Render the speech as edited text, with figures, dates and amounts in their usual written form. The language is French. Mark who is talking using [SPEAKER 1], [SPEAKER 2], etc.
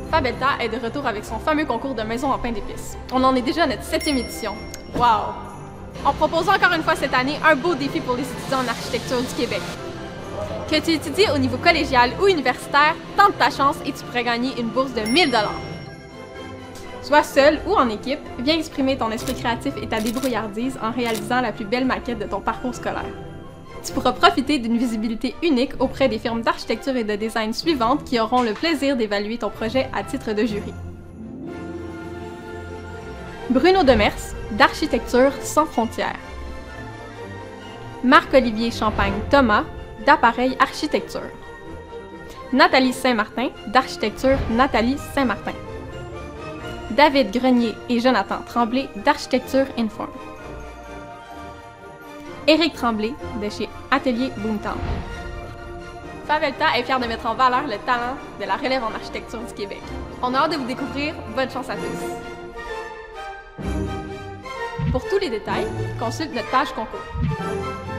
[SPEAKER 1] Fabelta est de retour avec son fameux concours de maison en pain d'épices. On en est déjà à notre 7e édition. Wow! On propose encore une fois cette année un beau défi pour les étudiants en architecture du Québec. Que tu étudies au niveau collégial ou universitaire, tente ta chance et tu pourrais gagner une bourse de 1000 $. Soit seul ou en équipe, viens exprimer ton esprit créatif et ta débrouillardise en réalisant la plus belle maquette de ton parcours scolaire. Tu pourras profiter d'une visibilité unique auprès des firmes d'architecture et de design suivantes qui auront le plaisir d'évaluer ton projet à titre de jury. Bruno Demers, d'Architecture sans frontières. Marc-Olivier Champagne-Thomas, d'Appareil Architecture. Nathalie Saint-Martin, d'Architecture Nathalie Saint-Martin. David Grenier et Jonathan Tremblay, d'Architecture Inform. Éric Tremblay, de chez Atelier Boomtown. Fabelta est fier de mettre en valeur le talent de la relève en architecture du Québec. On a hâte de vous découvrir. Bonne chance à tous! Pour tous les détails, consulte notre page concours.